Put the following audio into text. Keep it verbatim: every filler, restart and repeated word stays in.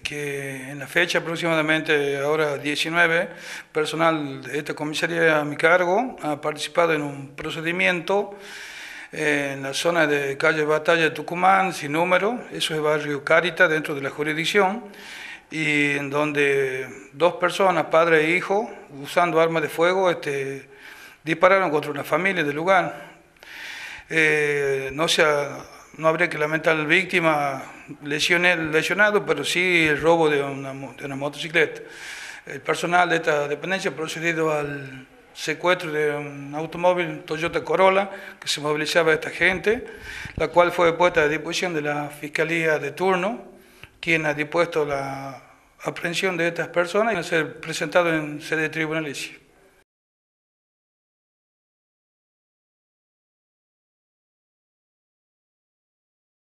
que en la fecha aproximadamente ahora diecinueve, personal de esta comisaría a mi cargo ha participado en un procedimiento en la zona de calle Batalla de Tucumán, sin número, eso es barrio Carita, dentro de la jurisdicción, y en donde dos personas, padre e hijo, usando armas de fuego, este, dispararon contra una familia del lugar. Eh, no, sea, no habría que lamentar a la víctima lesionado, pero sí el robo de una, de una motocicleta. El personal de esta dependencia ha procedido al secuestro de un automóvil Toyota Corolla que se movilizaba a esta gente, la cual fue puesta a disposición de la Fiscalía de turno, quien ha dispuesto la aprehensión de estas personas y a ser presentado en sede tribunalicia.